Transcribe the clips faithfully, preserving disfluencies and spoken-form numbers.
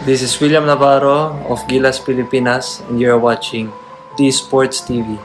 This is William Navarro of Gilas, Pilipinas, and you're watching LoDEE Sports T V.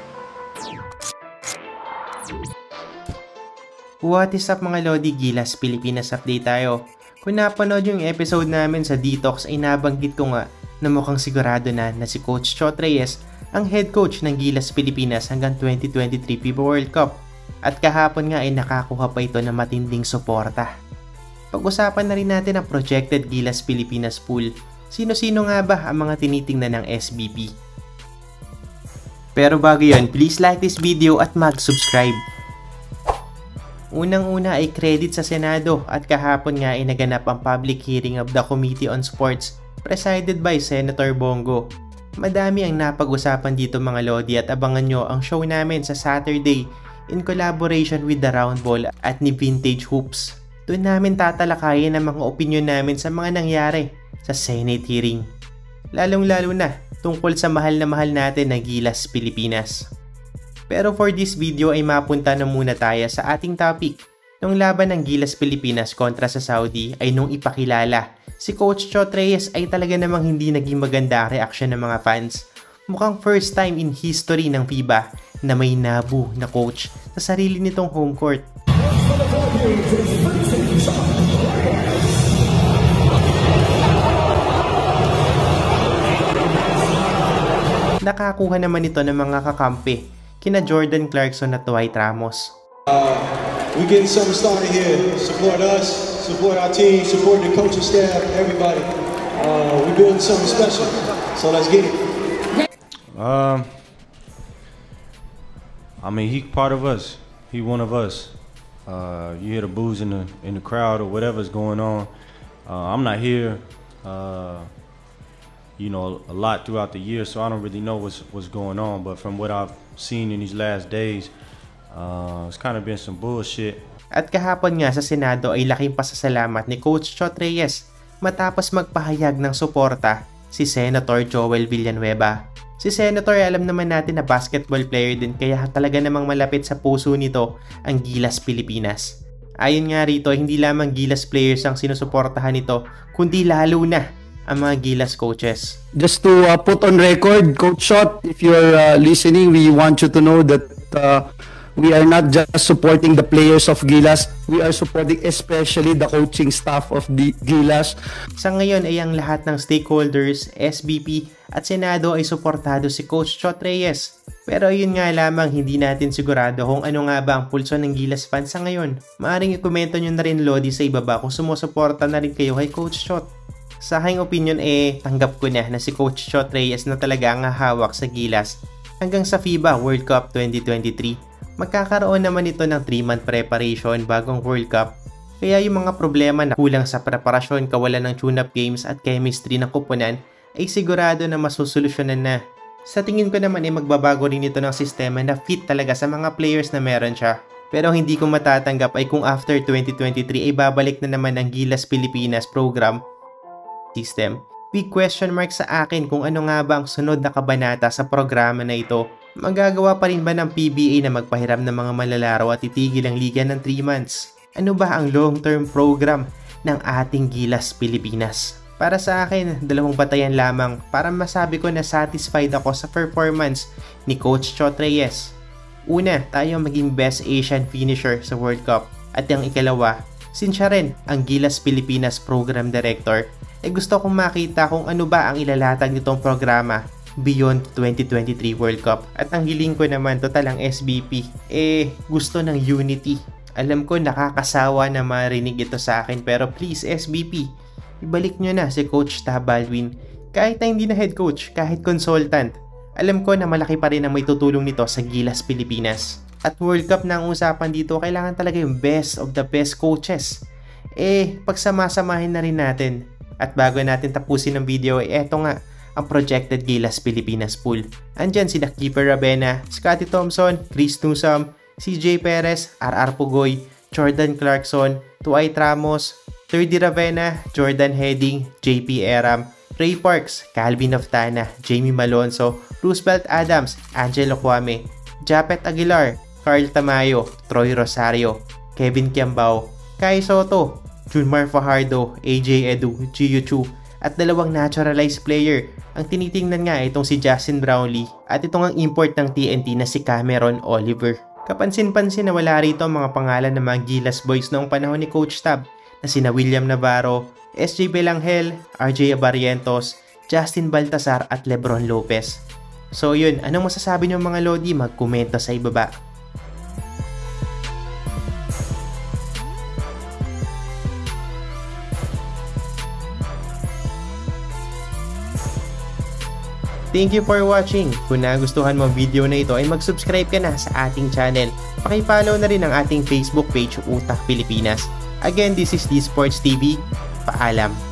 What is up mga LoDEE, Gilas, Pilipinas update tayo. Kung napanood yung episode namin sa Detox ay nabanggit ko nga na mukhang sigurado na na si Coach Chot Reyes ang head coach ng Gilas, Pilipinas hanggang twenty twenty-three FIFA World Cup. At kahapon nga ay nakakuha pa ito ng matinding suporta. Pag-usapan na rin natin ang projected Gilas Pilipinas pool. Sino-sino nga ba ang mga tinitingnan ng S B P? Pero bago yun, please like this video at mag-subscribe. Unang-una ay credit sa Senado at kahapon nga ay naganap ang public hearing of the Committee on Sports presided by Senator Bongo. Madami ang napag-usapan dito mga LoDEE at abangan nyo ang show namin sa Saturday in collaboration with the Round Ball at ni Vintage Hoops. Doon namin tatalakayin ang mga opinion namin sa mga nangyari sa Senate hearing. Lalong-lalo na tungkol sa mahal na mahal natin na Gilas, Pilipinas. Pero for this video ay mapunta na muna tayo sa ating topic. Nung laban ng Gilas Pilipinas kontra sa Saudi ay nung ipakilala, si Coach Chot Reyes ay talaga namang hindi naging maganda ang reaksyon ng mga fans. Mukhang first time in history ng FIBA na may nabu na coach sa sarili nitong home court. Nakakuha naman ito ng mga kakampi kina Jordan Clarkson at Dwight Ramos. Uh, we getting something started here. Support us, support our team, support the coaching staff, everybody. Uh, we building something special. So let's get it. Um, I mean, he part of us. He one of us. Uh, you hear the boos in the in the crowd or whatever's going on. Uh, I'm not here. Uh, you know, a lot throughout the year, so I don't really know what's what's going on. But from what I've seen in these last days, uh, it's kind of been some bullshit. At kahapon nga sa Senado ay laking pasasalamat ni Coach Chot Reyes matapos magpahayag ng suporta si Senator Joel Villanueva. Si Senator ay alam naman natin na basketball player din kaya talaga namang malapit sa puso nito ang Gilas Pilipinas. Ayon nga rito, hindi lamang Gilas players ang sinusuportahan nito, kundi lalo na ang mga Gilas coaches. Just to uh, put on record, Coach Chot, if you're uh, listening, we want you to know that uh, we are not just supporting the players of Gilas, we are supporting especially the coaching staff of the Gilas. Sa ngayon ay ang lahat ng stakeholders, S B P at Senado ay suportado si Coach Chot Reyes. Pero yun nga lamang hindi natin sigurado kung ano nga ba ang pulso ng Gilas fans sa ngayon. Maaring i-komento nyo na rin LoDEE sa ibaba kung sumusuporta na rin kayo kay Coach Chot. Sa aking opinion eh, tanggap ko na na si Coach Chot Reyes na talaga ang hawak sa Gilas hanggang sa FIBA World Cup twenty twenty-three. Magkakaroon naman ito ng three month preparation bagong World Cup. Kaya yung mga problema na kulang sa preparasyon, kawalan ng tune-up games at chemistry ng kupunan ay sigurado na masusolusyonan na. Sa tingin ko naman ay magbabago rin ito ng sistema na fit talaga sa mga players na meron siya. Pero hindi ko matatanggap ay kung after twenty twenty-three ay babalik na naman ang Gilas Pilipinas program system. Big question mark sa akin kung ano nga ba ang sunod na kabanata sa programa na ito. Magagawa pa rin ba ng P B A na magpahiram ng mga malalaro at titigil ang liga ng three months? Ano ba ang long-term program ng ating Gilas Pilipinas? Para sa akin, dalawang batayan lamang para masabi ko na satisfied ako sa performance ni Coach Chot Reyes. Una, tayo maging best Asian finisher sa World Cup. At ang ikalawa, since siya rin ang Gilas Pilipinas Program Director, eh gusto kong makita kung ano ba ang ilalatag nitong programa beyond twenty twenty-three World Cup. At ang hiling ko naman, total ang S B P, eh gusto ng unity. Alam ko nakakasawa na marinig ito sa akin pero please S B P, ibalik nyo na si Coach Ta Baldwin. Kahit na hindi na head coach, kahit consultant, alam ko na malaki pa rin ang may tutulong nito sa Gilas Pilipinas. At World Cup na ang usapan dito, kailangan talaga yung best of the best coaches. Eh, pagsamasamahin na rin natin. At bago natin tapusin ang video, eh eto nga ang projected Gilas Pilipinas pool. Andyan sina Keeper Ravena, Scottie Thompson, Chris Newsom, C J Perez, R R Pugoy, Jordan Clarkson, Dwight Ramos, Thirdy Ravena, Jordan Heading, J P Eram, Ray Parks, Calvin Oftana, Jamie Malonzo, Roosevelt Adams, Angelo Kwame, Japet Aguilar, Carl Tamayo, Troy Rosario, Kevin Kiambao, Kai Soto, Junmar Fajardo, A J Edu, Gio Chu, at dalawang naturalized player. Ang tinitingnan nga itong si Justin Brownlee at itong ang import ng T N T na si Cameron Oliver. Kapansin-pansin na wala rito ang mga pangalan ng mga Gilas boys noong panahon ni Coach Tab na sina William Navarro, S J Belangel, R J Abarrientos, Justin Baltasar at Lebron Lopez. So yun, anong masasabi niyo mga LoDEE? Mag-komento sa ibaba. Thank you for watching. Kung nagustuhan mo ang video na ito ay mag-subscribe ka na sa ating channel. Paki-follow na rin ang ating Facebook page Utak Pilipinas. Again, this is D Sports T V. Paalam.